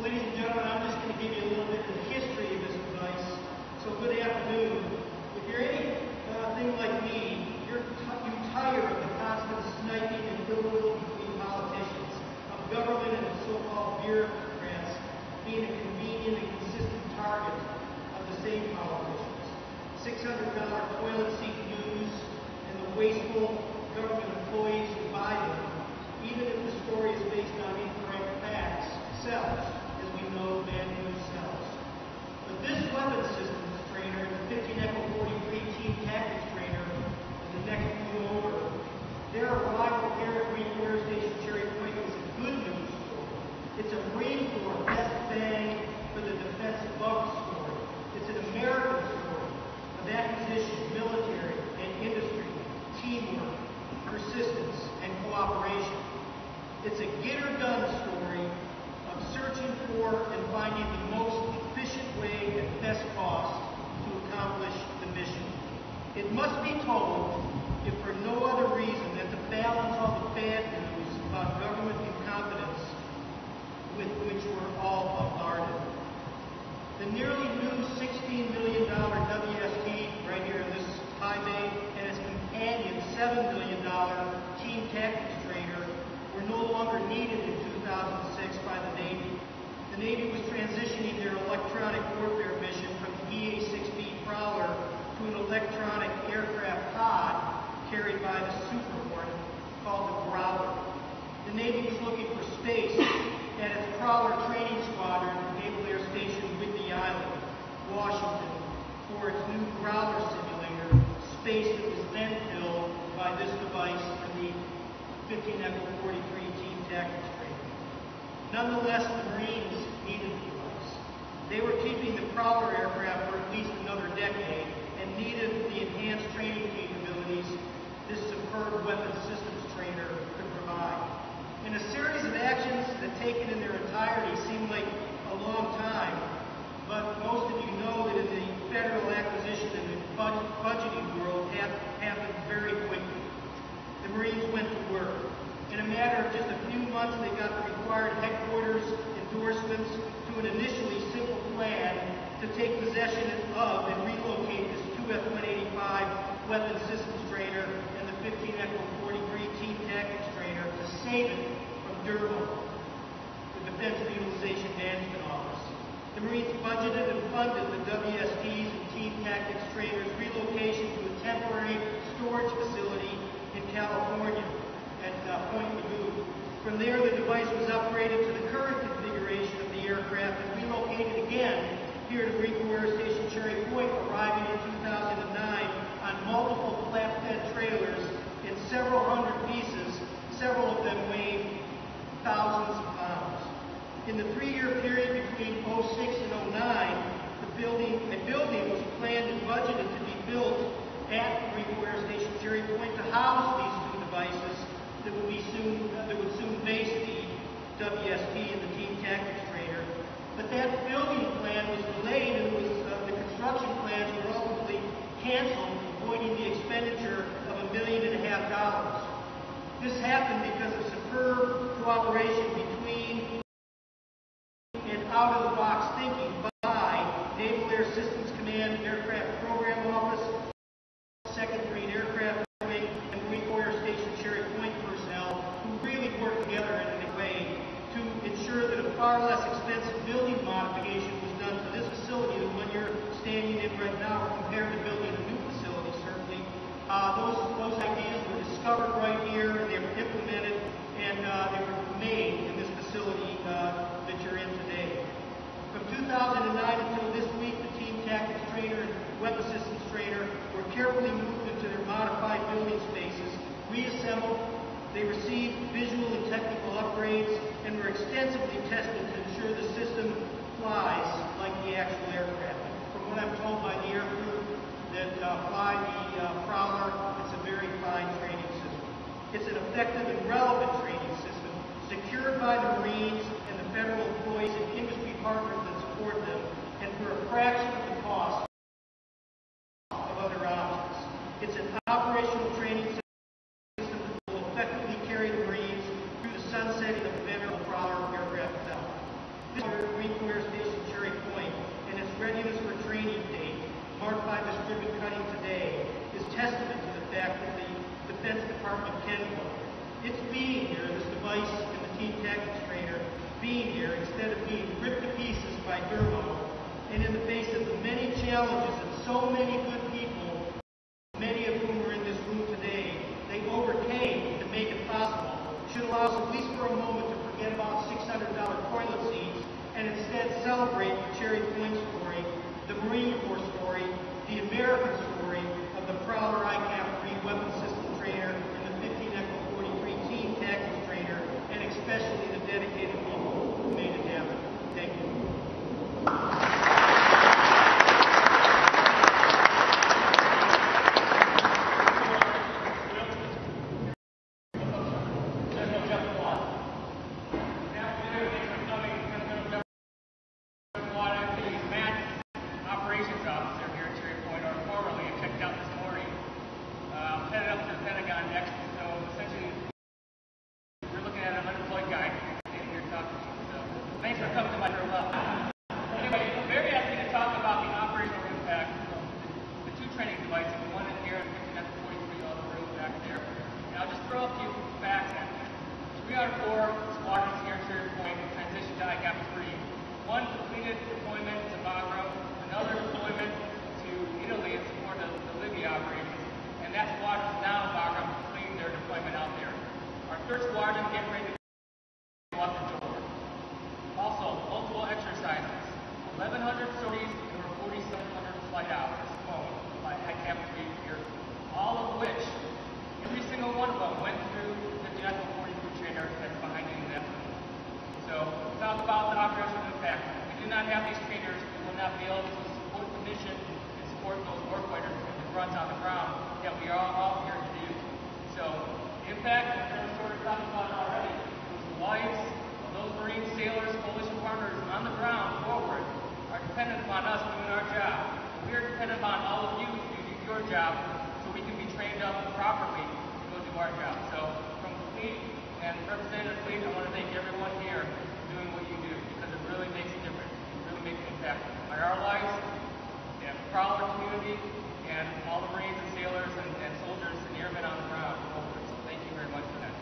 ladies and gentlemen, I'm just going to give you a little bit of the history of this device. So good afternoon. If you're anything like me, you tire of the constant sniping and ill will between politicians, of government and so-called bureaucrats being a convenient and consistent target of the same politicians. $600 toilet seat news and the wasteful government employees who buy them, even if the story is based on incorrect facts, sells. As we know, bad news sells. But this weapons systems trainer, the 15 Echo 43 Team Tactics trainer, and the next one over, their arrival here at Marine Corps Station Cherry Point is a good news story. It's a Marine Corps best bang for the defense bug story. It's an American story of acquisition, military, and industry, teamwork, persistence, and cooperation. It's a get-or-done story of searching for and finding the most efficient way at best cost to accomplish the mission. It must be told, if for no other reason than to balance all the bad news about government incompetence with which we're all bombarded. The nearly new $16 million WST right here in this high bay and its companion $7 million Team Tactics trainer were no longer needed in 2006 by the Navy. The Navy was transitioning their electronic warfare mission from the EA-6B Prowler to an electronic aircraft pod carried by the Super Hornet called the Growler. The Navy was looking for space at its Prowler training squadron at Naval Air Station Whidbey Island, Washington, for its new Growler simulator, space that was then filled by this device and the 15 Echo 43 Team Tactics trainer. Nonetheless, the Marines needed the device. They were keeping the Prowler aircraft for at least another decade and needed the enhanced training capabilities this superb weapons systems trainer could provide. In a series of actions that taken in their entirety seem like a long time, but most of you know that in the federal acquisition and budgeting world happened very quickly. The Marines went to work. In a matter of just a few months, they got the required headquarters endorsements to an initially simple plan to take possession of and relocate this 2 F-185 weapons systems trainer and the 15 Echo 43 Team Tactics trainer to save it from DERMO, the Defense Utilization Management Office. The Marines budgeted and funded the WSTs and Team Tactics trainers' relocation to a temporary storage facility in California at Point Magoo. From there, the device was upgraded to the current configuration of the aircraft and relocated again here to Marine Corps Air Station Cherry Point, arriving in 2009 on multiple flatbed trailers in several hundred pieces, several of them weighing thousands of pounds. In the 3-year period between 06 and 09, a building was planned and budgeted to be built at Marine Corps Air Station Cherry Point to house these two devices that would soon face the WST and the Team Tactics trainer. But that building plan was delayed, and the construction plans were ultimately canceled, avoiding the expenditure of $1.5 million. This happened because of superb cooperation between and out-of-the-box thinking by Naval Air Systems Command Aircraft Program Office, 2nd Marine Aircraft Wing, and Marine Corps Air Station Cherry Point personnel who really worked together in a way to ensure that a far less expensive building modification was done to this facility than one you're standing in right now, or compared to building a new facility, certainly. Those ideas were discovered right here, and they were implemented, and they were made in this facility that you're in today. From 2009 until this week, the Team Tactics trainer and weapons systems trainer were carefully moved into their modified building spaces, reassembled. They received visual and technical upgrades and were extensively tested to ensure the system flies like the actual aircraft. From what I'm told by the air crew that fly the Prowler, it's a very fine training system. It's an effective and relevant training system secured by the Marines and the federal employees and industry partners that support them, and for a fraction of the cost of other options. It's an operational training system that will effectively carry the Marines through the sunsetting of the Prowler aircraft itself. It's being here, this device and the team tactics trainer being here instead of being ripped to pieces by Dermo, and in the face of the many challenges that so many good people, many of whom are in this room today, they overcame to make it possible, should allow us at least for a moment to forget about $600 toilet seats and instead celebrate the Cherry Point story, the Marine Corps story, the American story of the Prowler ICAP-3 weapon system trainer and the 15 Echo 43 team tactics trainer, and especially the dedicated people who made it happen. Thank you. One completed deployment to MAW, another deployment to Italy in support of the Libya operations, and that squadron is now in MAW completing their deployment out there. Our third squadron getting ready to go out the door. Also, multiple exercises, 1,100 sorties and over 4,700 flight hours flown by ICAP-3 here, all of which, every single one of them went through the Echo 43 trainer that's behind you in that room. So, talk about the operational impact. If we do not have these trainers, we will not be able to support the mission and support those warfighters and the grunts on the ground that we are all here to do. So, the impact, I'm sort of talking about it already, was the lives of those Marine sailors, coalition partners on the ground forward are dependent upon us doing our job. We are dependent upon all of you to do your job so we can be trained up properly to go do our job. So, from the fleet and Representative Fleet, I want to thank everyone here for doing what you do, because it really makes a difference. It really makes an impact on our lives, and the Prowler community, and all the Marines and sailors and soldiers and airmen on the ground. So thank you very much for that.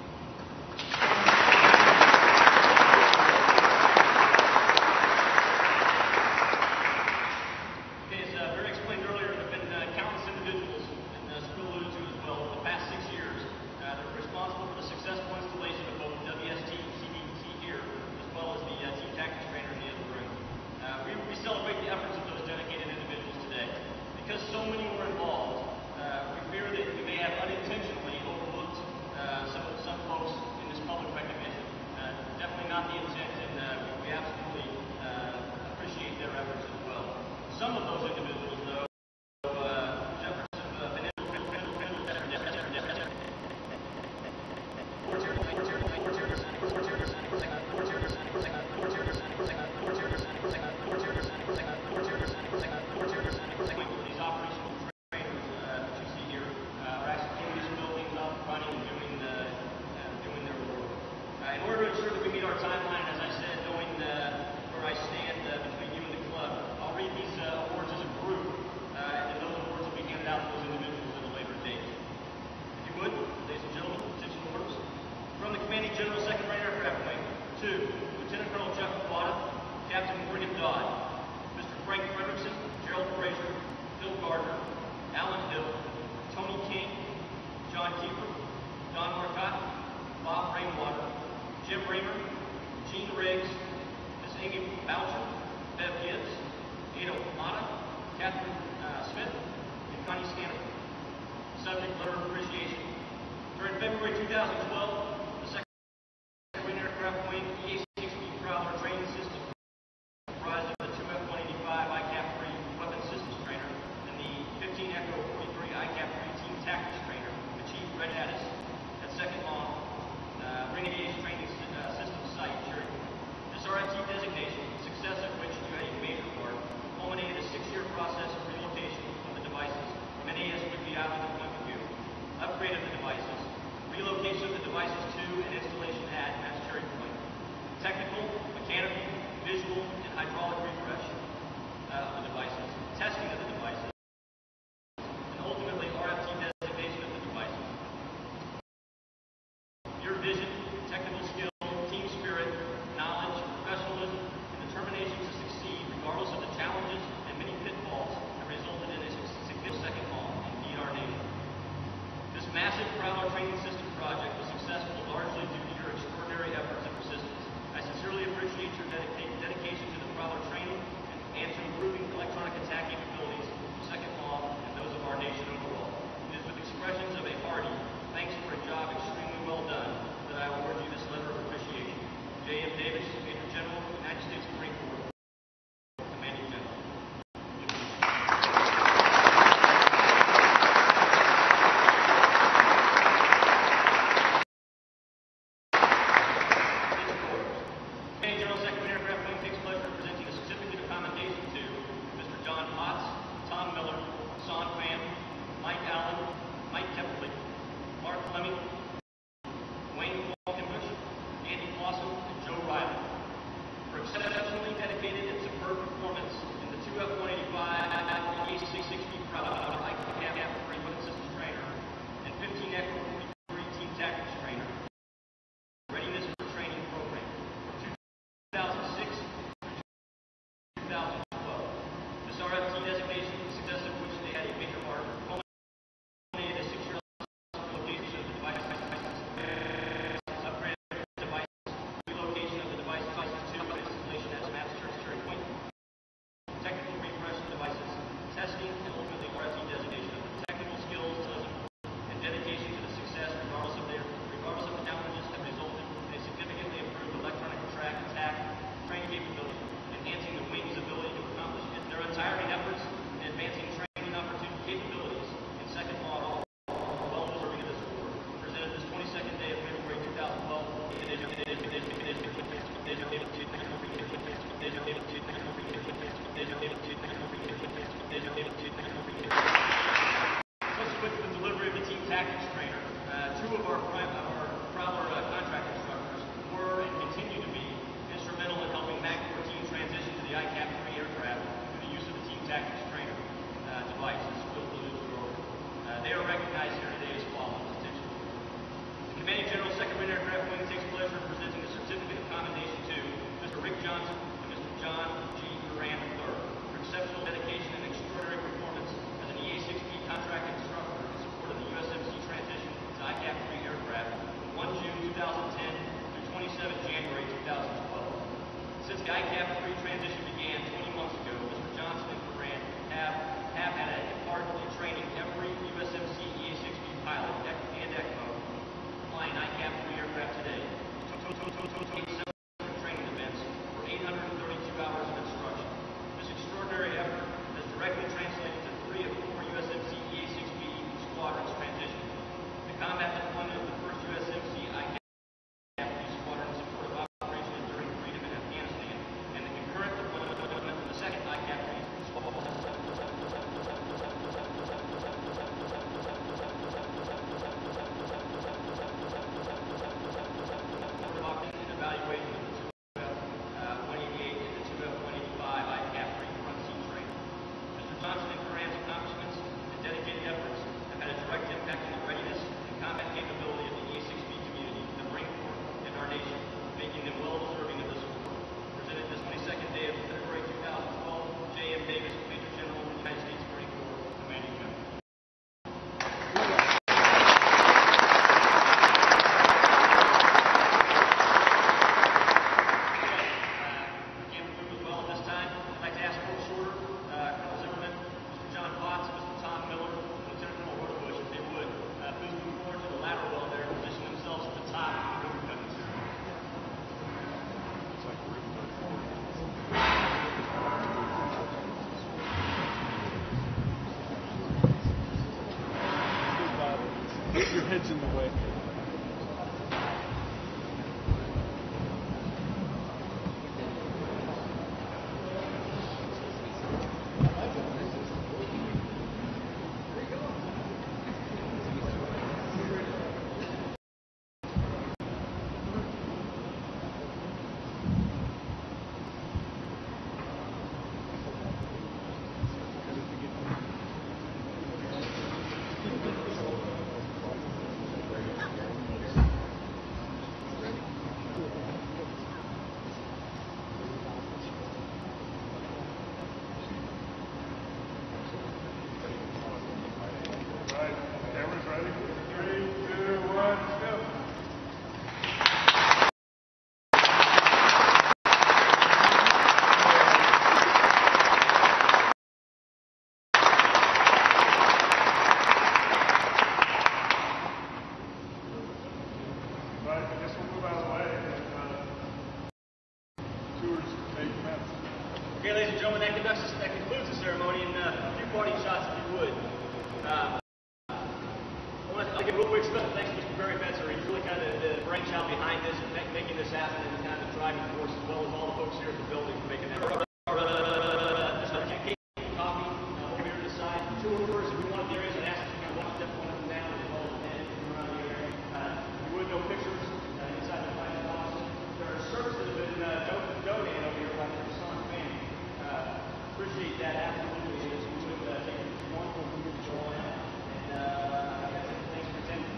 Okay, as Barry explained earlier, there have been countless individuals, and as Phil alluded to as well, over the past 6 years, that are responsible for the successful installation of both WST and CDT here, as well as the team tactics trainer in the other room. We celebrate the efforts of those dedicated individuals today. Because so many were involved, we fear that we may have unintentionally overlooked some folks in this public recognition. Definitely not the intent, and we absolutely appreciate their efforts as well. Some of those individuals, though, subject letter of appreciation. During February 2012, the Second Marine Aircraft Wing EA-60 Prowler training system, comprised of the 2 F-185 ICAP-3 weapon systems trainer and the 15 Echo 43 ICAP-3 team tactics trainer, achieved red status at Second MAW Renegade Training System Site, Cherry Point. This RFT designation, success of which you had a major part, culminated a 6-year process of relocation of the devices from NAS Libya to the upgrade of the devices, relocation of the devices Subsequent to the delivery of the team tactics trainer, two of our Prowler contract instructors were and continue to be instrumental in helping MAC 14 transition to the ICAP-3 aircraft through the use of the team tactics trainer device, as Bill alluded to earlier. They are recognized here today as follows. Attention. The Commanding General, 2nd Wind Aircraft Wing takes pleasure in presenting the certificate of commendation to Mr. Rick Johnson and Mr. John G. Duran III for exceptional dedication and extraordinary performance as an EA-6B contract instructor in support of the USMC transition to ICAP-3 aircraft from 1 June 2010 through 27 January 2012. Since the ICAP-3 transition began 20 months ago, Mr. Johnson and Duran have had a part in training every USMC EA-6B pilot and ECMO flying ICAP-3 aircraft today. Training events for 832 hours of instruction. This extraordinary effort has directly translated to 3 of 4 USMC EA-6B squadrons transitioning. The combat deployment of the first USMC ICAP-3 squadron in support of Operation Enduring Freedom in Afghanistan, and the concurrent deployment of the second ICAP-3 squadron. Evaluation of the 2F-188 and the 2F-185 ICAP-3 front seat training. Mr. Johnson and Duran's accomplishments and dedicated efforts have had a direct impact on the readiness and combat capability of the EA-6B community, the Marine Corps, and our nation, making them well deserving of this award. Presented this 22nd day of February 2012, J.M. Davis, Major General of the United States Marine Corps, Commanding General. Your head's in the way. Camera's ready. 3, 2, 1, go. Right, I guess we'll move out of the way and tours take commence. Okay, ladies and gentlemen, that concludes the ceremony, and a few parting shots if you would. I'll give a real quick special thanks to Mr. Barry Fetzer. He's really kind of the brainchild behind this and making this happen, and kind of the driving force, as well as all the folks here at the building for making that happen. Just a cake and coffee over here to the side. Tours, if you want the areas and ask you kind of step one of them down as well as around the area. You would know pictures inside the flash box. There are shirts that have been donated over here by Mr. Son family. Appreciate that absolutely. As we would take one for you to join. Thanks for attending.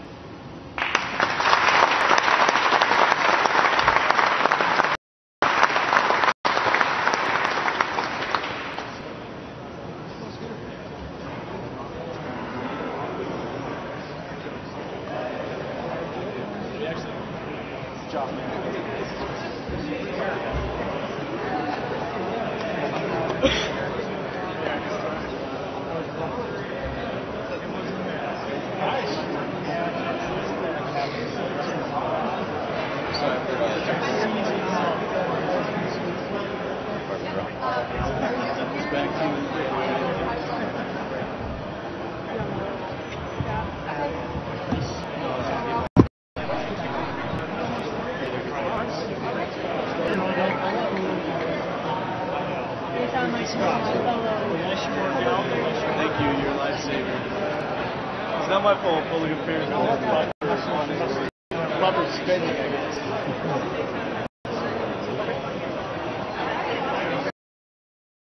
Good job, man. Yeah. it's on my screen. My fellow. Thank you. You're a lifesaver. It's not my fault. Fully appears. Proper spending, I guess.